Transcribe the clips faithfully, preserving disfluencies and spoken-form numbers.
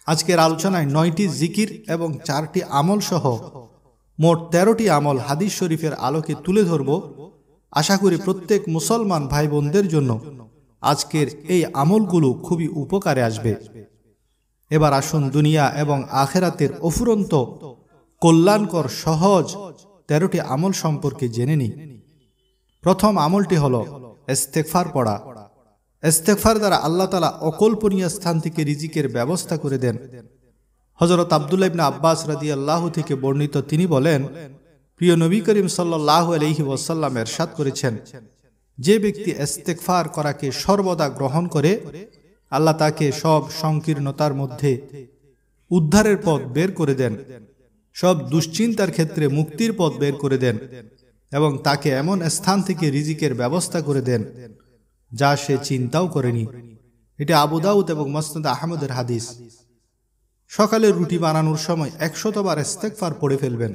আজকের আলোচনায় নয়টি জিকির এবং চারটি আমল সহ মোট তেরোটি আমল হাদিস শরীফের আলোকে তুলে ধরব। আশা করি প্রত্যেক মুসলমান ভাই বোনদের জন্য আজকের এই আমলগুলো খুবই উপকারে আসবে। এবার আসুন দুনিয়া এবং আখেরাতের অফুরন্ত কল্যাণকর সহজ তেরোটি আমল সম্পর্কে জেনে নিই। প্রথম আমলটি হল ইস্তেগফার পড়া। ইস্তেগফার দ্বারা আল্লাহ তাআলা অকল্পনীয় স্থান থেকে রিজিকের ব্যবস্থা করে দেন। হযরত আব্দুল্লাহ ইবনে আব্বাস রাদিয়াল্লাহু থেকে বর্ণিত, তিনি বলেন, প্রিয় নবী করিম সাল্লাল্লাহু আলাইহি ওয়াসাল্লাম ইরশাদ করেছেন, যে ব্যক্তি ইস্তেগফার করাকে সর্বদা গ্রহণ করে আল্লাহ তাকে সব সংকীর্ণতার মধ্যে উদ্ধারের পথ বের করে দেন, সব দুশ্চিন্তার ক্ষেত্রে মুক্তির পথ বের করে দেন এবং তাকে এমন স্থান থেকে রিজিকের ব্যবস্থা করে দেন যা সে চিন্তাও করেনি। এটা আবু দাউদ এবং মুসনাদ আহমদের হাদিস। সকালে রুটি বানানোর সময় একশতবার ইস্তেগফার পড়ে ফেলবেন।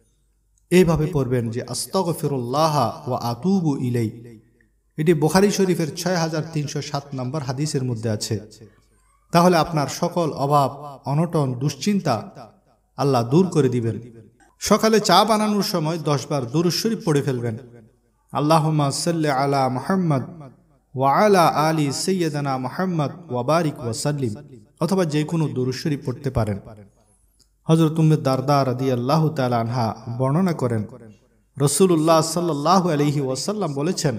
এইভাবে পড়বেন যে আস্তাগফিরুল্লাহ ওয়া আতুবু ইলাই। এটি বুখারী শরীফের ছয় হাজার তিনশো সাত নম্বর হাদিসের মধ্যে আছে। তাহলে আপনার সকল অভাব, অনটন, দুশ্চিন্তা আল্লাহ দূর করে দিবেন। সকালে চা বানানোর সময় দশ বার দুরূদ শরীফ পড়ে ফেলবেন। আল্লাহুম্মা সাল্লি আলা মুহাম্মদ ওয়া আলা আলি সাইয়্যিদানা মুহাম্মদ ওয়া বারিক ওয়া সাল্লিম, অথবা যে কোনো দুরূদ শরীফ পড়তে পারেন। হযরত উম্মে দারদা রাদিয়াল্লাহু তাআলা আনহা বর্ণনা করেন, রাসূলুল্লাহ সাল্লাল্লাহু আলাইহি ওয়াসাল্লাম বলেছেন,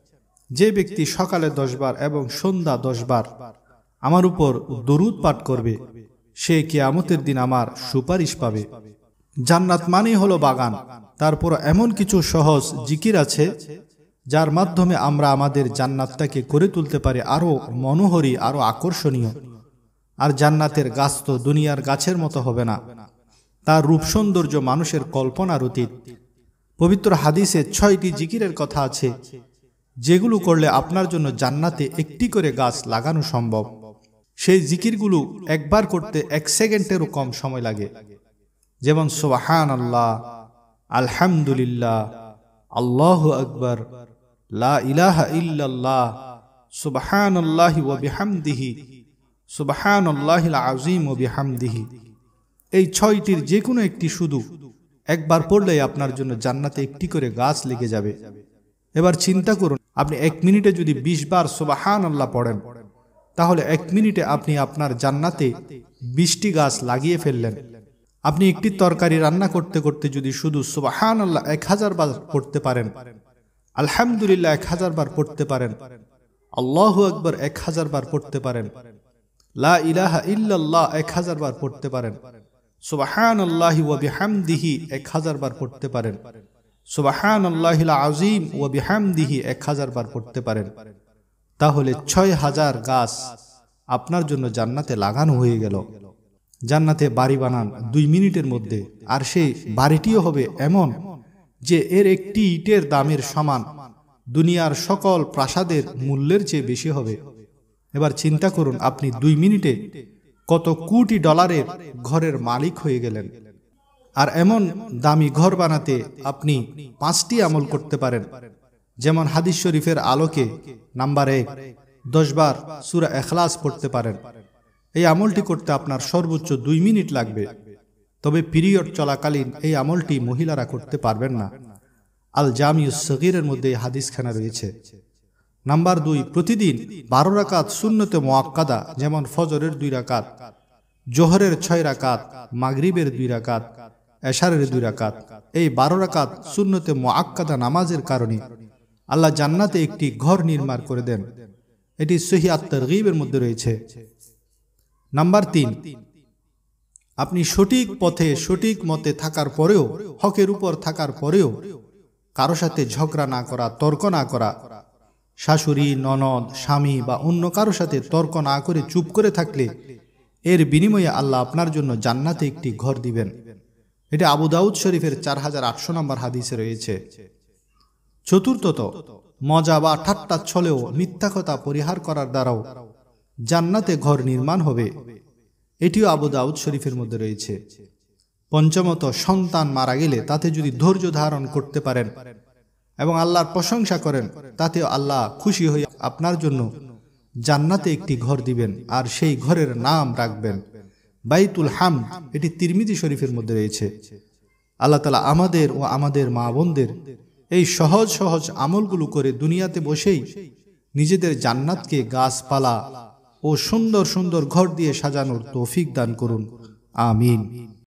যে ব্যক্তি সকালে দশ বার এবং সন্ধ্যা দশ বার আমার উপর দরুদ পাঠ করবে সে কিয়ামতের দিন আমার সুপারিশ পাবে। জান্নাত মানেই হলো বাগান। তারপর এমন কিছু সহজ জিকির আছে যার মাধ্যমে আমরা আমাদের জান্নাতটাকে করে তুলতে পারি আরো মনোহরী, আরো আকর্ষণীয়। আর জান্নাতের গাছ তো দুনিয়ার গাছের মতো হবে না, তার রূপ সৌন্দর্য মানুষের কল্পনার অতীত। পবিত্র হাদিসে ছয়টি জিকিরের কথা আছে যেগুলো করলে আপনার জন্য জান্নাতে একটি করে গাছ লাগানো সম্ভব। সেই জিকিরগুলো একবার করতে এক সেকেন্ডেরও কম সময় লাগে। যেমন সুবহানাল্লাহ, আলহামদুলিল্লাহ, আল্লাহু আকবার, লা ইলাহা ইল্লাল্লাহ, সুবহানাল্লাহি ওয়া বিহামদিহি, সুবহানাল্লাহিল আযীম ওয়া বিহামদিহি। এই ছয়টির যে কোনো একটি শুধু একবার পড়লেই আপনার জন্য জান্নাতে একটি করে গাছ লেগে যাবে। এবার চিন্তা করুন, আপনি এক মিনিটে যদি বিশ বার সুবহানাল্লাহ পড়েন তাহলে এক মিনিটে আপনি আপনার জান্নাতে বিশটি গাছ লাগিয়ে ফেললেন। আপনি একটি তরকারি রান্না করতে করতে যদি শুধু সুবহানাল্লাহ এক হাজার বার পড়তে পারেন, আলহামদুলিল্লাহ এক হাজার বার পড়তে পারেন, আল্লাহু আকবার এক হাজার বার পড়তে পারেন, লা ইলাহা ইল্লাল্লাহ এক হাজার বার পড়তে পারেন, সুবহানাল্লাহি ওয়া বিহামদিহি এক হাজার বার পড়তে পারেন, সুবহানাল্লাহিল আযীম ওয়া বিহামদিহি এক হাজার বার পড়তে পারেন, তাহলে ছয় হাজার গাছ আপনার জন্য জান্নাতে লাগানো হয়ে গেল। জান্নাতে বাড়ি বানান দুই মিনিটের মধ্যে, আর সেই বাড়িটিও হবে এমন যে এর একটি ইটের দামের সমান দুনিয়ার সকল প্রাসাদের মূল্যের চেয়ে বেশি হবে। এবার চিন্তা করুন, আপনি দুই মিনিটে কত কোটি ডলারের ঘরের মালিক হয়ে গেলেন। আর এমন দামি ঘর বানাতে আপনি পাঁচটি আমল করতে পারেন। যেমন হাদিস শরীফের আলোকে নাম্বার এক, দশ বার সূরা ইখলাস পড়তে পারেন। এই আমলটি করতে আপনার সর্বোচ্চ দুই মিনিট লাগবে। তবে পিরিয়ড চলাকালীন এই আমলটি মহিলারা করতে পারবেন না। আল জামিউস সগীরের মধ্যে এই হাদিসখানা রয়েছে। নাম্বার দুই, প্রতিদিন বারো রাকাত সুন্নতে মুআক্কাদা, যেমন ফজরের দুই রাকাত, জোহরের ছয় রাকাত, মাগরিবের দুই রাকাত, এশারের দুই রাকাত। এই বারো রাকাত সুন্নতে মুআক্কাদা নামাজের কারণে আল্লাহ জান্নাতে একটি ঘর নির্মাণ করে দেন। এটি সহিহ আত-তারগীবের মধ্যে রয়েছে। নাম্বার তিন, আপনি সঠিক পথে সঠিক মতে থাকার পরেও, হকের উপর থাকার পরেও কারো সাথে ঝগড়া না করা, তর্ক না করা। শাশুড়ি, ননদ, স্বামী বা অন্য কারো সাথে তর্ক না করে চুপ করে থাকলে এর বিনিময়ে আল্লাহ আপনার জন্য জান্নাতে একটি ঘর দিবেন। এটা আবু দাউদ শরীফের চার হাজার আটশো নম্বর হাদিসে রয়েছে। চতুর্থত, মজা বা ঠাট্টা ছলেও মিথ্যা কথা পরিহার করার দ্বারাও জান্নাতে ঘর নির্মাণ হবে। এটিও আবু দাউদ শরীফের মধ্যে রয়েছে। পঞ্চমত, সন্তান মারা গেলে তাতে যদি ধৈর্য ধারণ করতে পারেন এবং আল্লাহর প্রশংসা করেন, তাতেও আল্লাহ খুশি হয়ে আপনার জন্য জান্নাতে একটি ঘর দিবেন, আর সেই ঘরের নাম রাখবেন বাইতুল হামদ, এটি তিরমিজি শরীফের মধ্যে রয়েছে। আল্লাহ তাআলা আমাদের ও আমাদের মা বোনদের এই সহজ সহজ আমলগুলো করে দুনিয়াতে বসেই নিজেদের জান্নাতকে গাছপালা ও সুন্দর সুন্দর ঘর দিয়ে সাজানোর তৌফিক দান করুন। আমিন।